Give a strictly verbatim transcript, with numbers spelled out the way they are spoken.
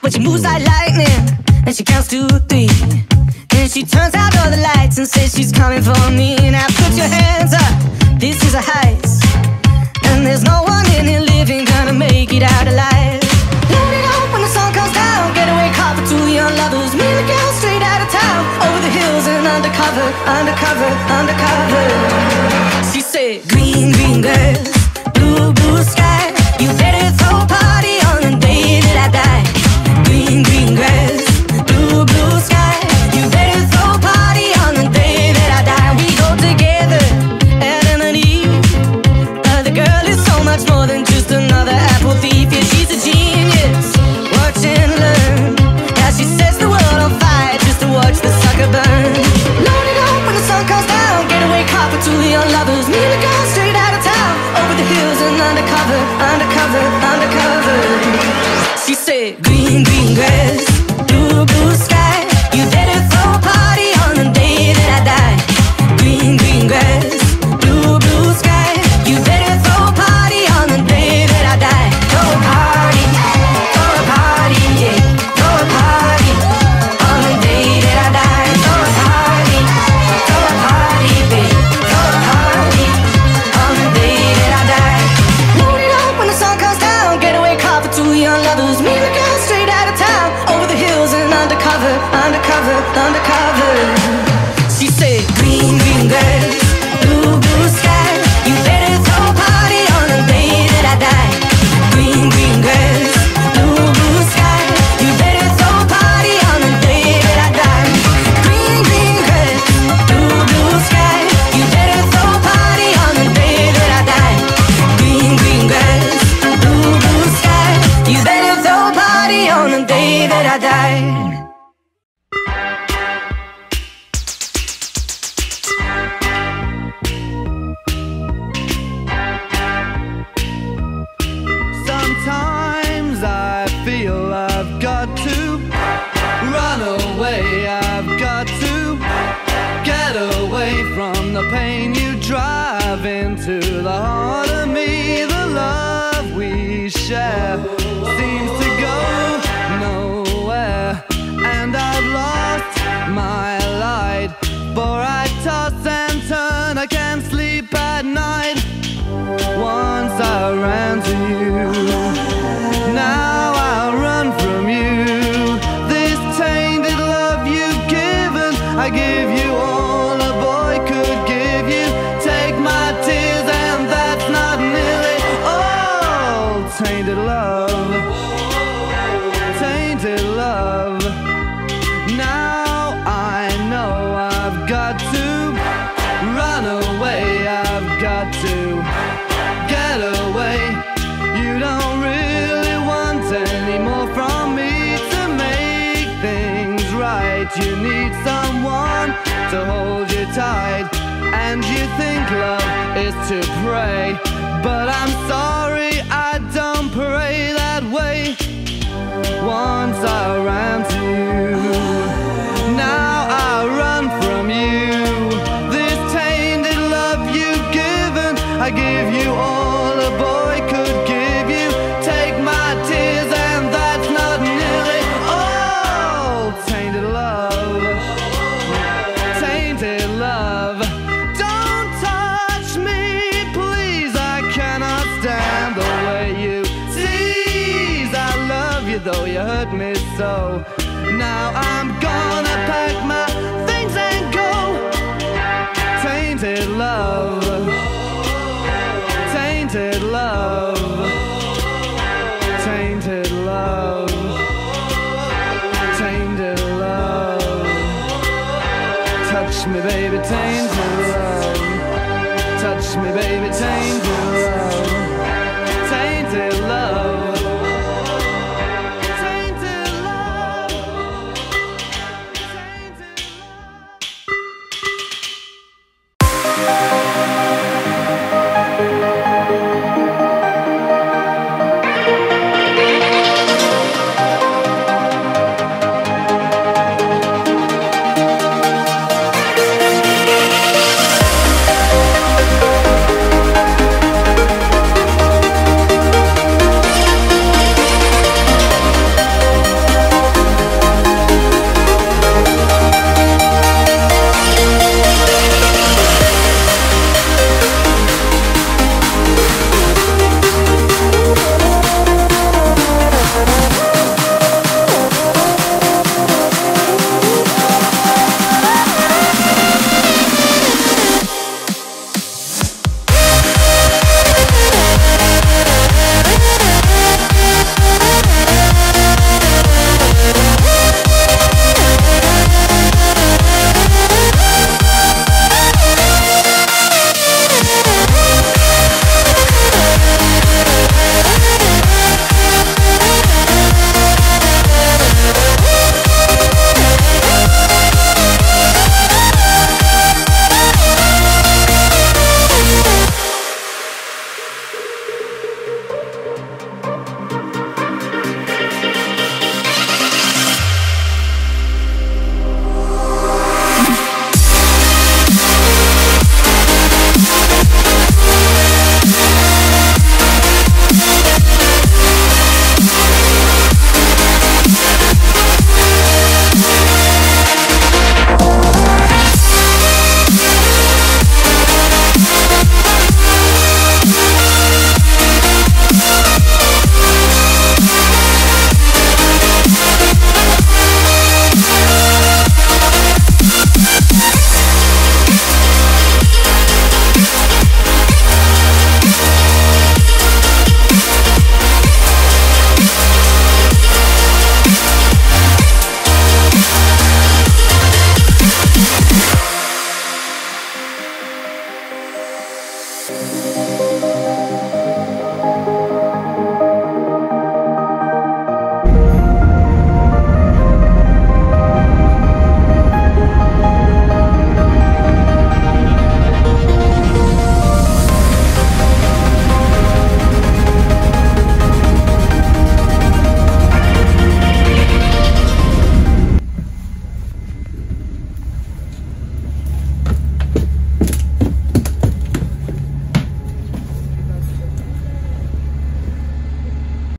but she moves like lightning, and she counts to three. Then she turns out all the lights and says she's coming for me. Now put your hands up, this is a heist, and there's no one in here living gonna make it out alive. Load it up when the sun comes down, getaway car for two young lovers. Me and the girl straight out of town, over the hills and undercover, undercover, undercover. She said, green, green grass, blue, blue sky, you better throw a party on the day that I die. Green, green grass, blue, blue sky, you better throw a party on the day that I die. We go together, Adam and Eve, but the girl is so much more than just another apple thief. Yeah, she's a genius, watch and learn. Now she sets the world on fire just to watch the sucker burn. Load it up when the sun comes down, getaway car for two young lovers. Me and the girl straight out of town, over the hills and undercover, undercover, undercover. She said, green, green grass, blue, blue sky, you better throw a party on the day that I die. Green, green grass, blue, blue sky, you better throw a party on the day that I die. Throw a party, throw a party, yeah, throw a party on the day that I die. Throw a party, throw a party, babe, throw a party on the day that I die. Load it up when the sun comes down, getaway car for two young lovers. Me and the girl straight out of town, over the hills and undercover, undercover, undercover. She said, green, green grass, blue, blue sky, you better throw a party on the day that I die. Green, green grass, blue, blue sky, you better throw a party on the day that I die. Green, green grass, blue, blue sky, you better throw a party on the day that I die. Green, green grass, blue, blue sky, you better throw a party on the day that I die. Sometimes I feel I've got to run away, I've got to get away from the pain you drive into the heart of me. The love we share seems to go nowhere, and I've lost my light, for I toss and turn, I can't sleep at night. Once I ran to you, now I run from you. This tainted love you've given, I give you all a boy could give you. Take my tears and that's not nearly all. Tainted love, tainted love. Now I know I've got to run away, I've got to get away. You don't really want any more from me to make things right. You need someone to hold you tight, and you think love is to pray, but I'm sorry, I don't pray that way. Once I ran to you, now I run from you. This tainted love you've given, I give you all a boy could give you. Take my tears and that's not nearly all. Tainted love, tainted love. Don't touch me, please, I cannot stand the way you tease. I love you though you hurt me so. Now I'm gonna pack my things and go. Tainted love, tainted love, tainted love, tainted love. Touch me baby, tainted love. Touch me baby, tainted